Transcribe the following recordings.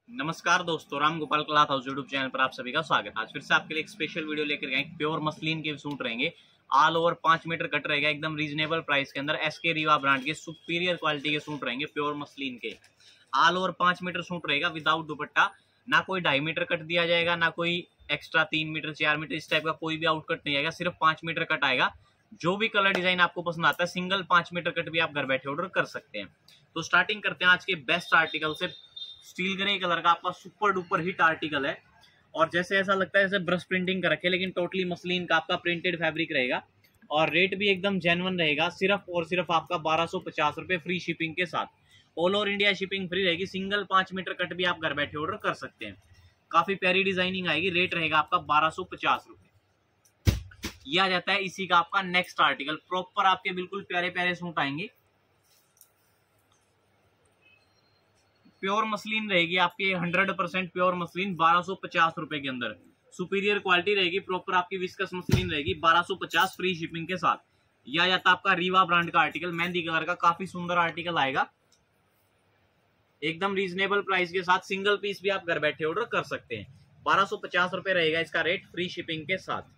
नमस्कार दोस्तों, Ram Gopal cloth house YouTube channel पर आप सभी का स्वागत है। आज फिर से आपके लिए एक स्पेशल वीडियो लेकर गए। प्योर मसलिन के सूट रहेंगे, ऑल ओवर 5 मीटर कट रहेगा, एकदम रीजनेबल प्राइस के अंदर। एसके रीवा ब्रांड के सुपीरियर क्वालिटी के सूट रहेंगे, प्योर मसलिन के। ऑल ओवर 5 मीटर सूट रहेगा विदाउट दुपट्टा। ना कोई 2.5 मीटर कट दिया जाएगा, ना कोई एक्स्ट्रा 3 मीटर 4 मीटर इस टाइप का कोई भी आउट कट नहीं आएगा, सिर्फ 5 मीटर कट आएगा। जो भी कलर डिजाइन आपको पसंद आता है, सिंगल 5 मीटर कट भी आप घर बैठे ऑर्डर कर सकते हैं। तो स्टार्टिंग करते हैं आज के बेस्ट आर्टिकल से। स्टील ग्रे कलर का आपका सुपर डुपर हिट आर्टिकल है, और जैसे ऐसा लगता है जैसे ब्रश प्रिंटिंग कर रखे, लेकिन टोटली मसलिन का आपका प्रिंटेड फैब्रिक रहेगा। और रेट भी एकदम जेन्युइन रहेगा, सिर्फ और सिर्फ आपका 1250 रुपये फ्री शिपिंग के साथ। All over India shipping free रहेगी। सिंगल 5 मीटर कट भी आप घर बैठे ऑर्डर कर सकते हैं। काफी प्यारी डिजाइनिंग आएगी। रेट रहेगा आपका 1250 रुपये। यह आ जाता है इसी का आपका नेक्स्ट आर्टिकल। प्रॉपर आपके बिल्कुल प्यारे प्यारे सूट आएंगे। प्योर मसलिन रहेगी आपकी, 100% प्योर मसलिन 1250 रुपए के अंदर। सुपीरियर क्वालिटी रहेगी, प्रॉपर आपकी विस्कस मसलिन रहेगी, 1250 फ्री शिपिंग के साथ। यह जाता है आपका रीवा ब्रांड का आर्टिकल, मेहंदी कलर का, काफी सुंदर आर्टिकल आएगा, एकदम रीजनेबल प्राइस के साथ। सिंगल पीस भी आप घर बैठे ऑर्डर कर सकते हैं। 1250 रुपए रहेगा इसका रेट, फ्री शिपिंग के साथ।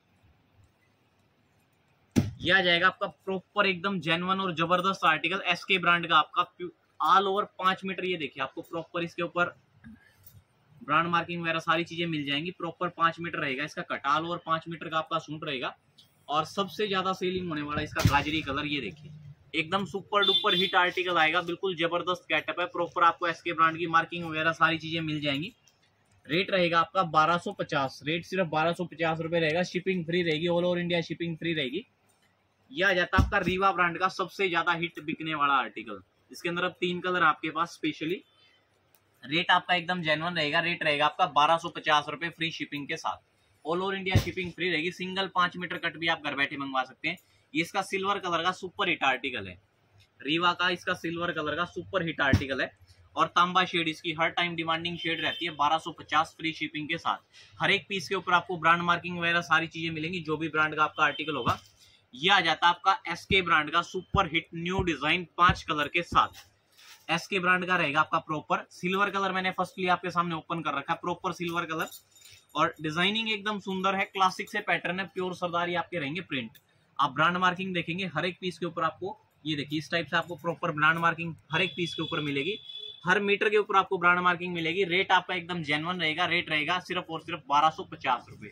यह आ जाएगा आपका प्रॉपर एकदम जेन्युइन और जबरदस्त आर्टिकल, एसके ब्रांड का आपका ऑल ओवर 5 मीटर। ये देखिए, आपको प्रॉपर इसके ऊपर ब्रांड मार्किंग वगैरह सारी चीजें मिल जाएंगी। प्रॉपर 5 मीटर रहेगा इसका कट, ऑल ओवर 5 मीटर का आपका सूट रहेगा। और सबसे ज्यादा सेलिंग होने वाला इसका गाजरी कलर, ये देखिए एकदम सुपर डुपर हिट आर्टिकल आएगा, बिल्कुल जबरदस्त गेटअप है। प्रॉपर आपको एसके ब्रांड की मार्किंग वगैरह सारी चीजें मिल जाएंगी। रेट रहेगा आपका 1250, रेट सिर्फ 1250 रुपए रहेगा। शिपिंग फ्री रहेगी, all over India shipping free रहेगी। यह आ जाता है आपका रीवा ब्रांड का सबसे ज्यादा हिट बिकने वाला आर्टिकल। इसके अंदर अब 3 कलर आपके पास स्पेशली। रेट आपका एकदम जेन्युइन रहेगा। रेट रहेगा आपका 1250 रुपए फ्री शिपिंग के साथ। All over India shipping free रहेगी। सिंगल 5 मीटर कट भी आप घर बैठे मंगवा सकते हैं। ये इसका सिल्वर कलर का सुपर हिट आर्टिकल है, रीवा का इसका सिल्वर कलर का सुपर हिट आर्टिकल है। और तांबा शेड इसकी हर टाइम डिमांडिंग शेड रहती है। 1250 फ्री शिपिंग के साथ। हर एक पीस के ऊपर आपको ब्रांड मार्किंग वगैरह सारी चीजें मिलेंगी, जो भी ब्रांड का आपका आर्टिकल होगा। यह आ जाता है आपका एसके ब्रांड का super hit new design 5 colour के साथ। एसके ब्रांड का रहेगा आपका प्रॉपर सिल्वर कलर। मैंने फर्स्टली आपके सामने ओपन कर रखा है, प्रॉपर सिल्वर कलर। और डिजाइनिंग एकदम सुंदर है, क्लासिक से पैटर्न है, प्योर सरदारी आपके रहेंगे प्रिंट। आप ब्रांड मार्किंग देखेंगे हर एक पीस के ऊपर आपको, ये देखिए इस टाइप से आपको प्रॉपर ब्रांड मार्किंग हर एक पीस के ऊपर मिलेगी। हर मीटर के ऊपर आपको ब्रांड मार्किंग मिलेगी। रेट आपका एकदम जेन्युइन रहेगा। रेट रहेगा सिर्फ और सिर्फ 1250 रुपए।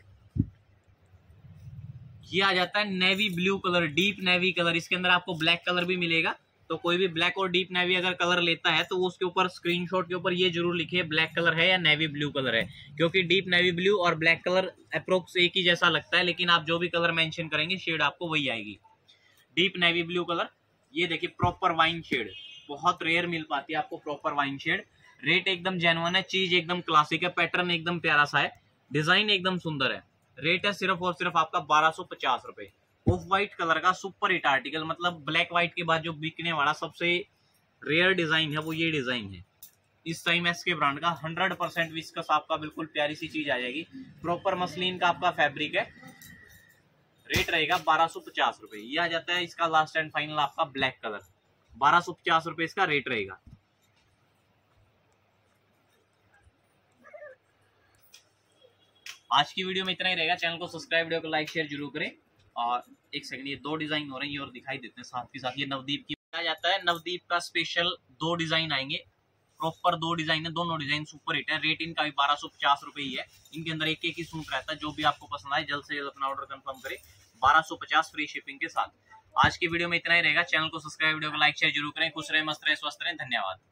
ये आ जाता है navy blue colour, deep navy colour. इसके अंदर आपको ब्लैक कलर भी मिलेगा। तो कोई भी ब्लैक और डीप नेवी अगर कलर लेता है तो वो उसके ऊपर स्क्रीनशॉट के ऊपर ये जरूर लिखिए ब्लैक कलर है या नेवी ब्लू कलर है, क्योंकि डीप नेवी ब्लू और ब्लैक कलर अप्रोक्स एक ही जैसा लगता है, लेकिन आप जो भी कलर मेंशन करेंगे शेड आपको वही आएगी। डीप नेवी ब्लू कलर, ये देखिए प्रॉपर वाइन शेड, बहुत रेयर मिल पाती है आपको प्रॉपर वाइन शेड। रेट एकदम जेन्युइन है, चीज एकदम क्लासिक है, पैटर्न एकदम प्यारा सा है, डिजाइन एकदम सुंदर है। रेट है सिर्फ और सिर्फ आपका 1250 रुपए। ऑफ व्हाइट कलर का सुपर हिट आर्टिकल, मतलब ब्लैक व्हाइट के बाद जो बिकने वाला सबसे रेयर डिजाइन है वो ये डिजाइन है। इस टाइम एसके ब्रांड का 100% विस्कस आपका बिल्कुल प्यारी सी चीज आ जाएगी। प्रॉपर मसलिन का आपका फैब्रिक है। रेट रहेगा 1250 रुपए। ये आ जाता है इसका लास्ट एंड फाइनल आपका ब्लैक कलर, 1250 रुपए इसका रेट रहेगा। आज की वीडियो में इतना ही रहेगा। चैनल को सब्सक्राइब, वीडियो को लाइक शेयर जरूर करें। और एक सेकंड, ये 2 डिजाइन हो रहे हैं और दिखाई देते हैं साथ के साथ। ये नवदीप की आ जाता है, नवदीप का स्पेशल 2 डिजाइन आएंगे। प्रॉपर 2 डिजाइन है, दोनों डिजाइन सुपर हिट है। रेट इनका भी 1250 रुपए ही है। इनके अंदर एक एक ही सूट रहता है। जो भी आपको पसंद आए जल्द से जल्द अपना ऑर्डर कंफर्म करें, 1250 फ्री शिपिंग के साथ। आज की वीडियो में इतना ही रहेगा। चैनल को सब्सक्राइब, वीडियो को लाइक शेयर जरूर करें। खुश रहे, मस्त रहे, स्वस्थ रहे। धन्यवाद।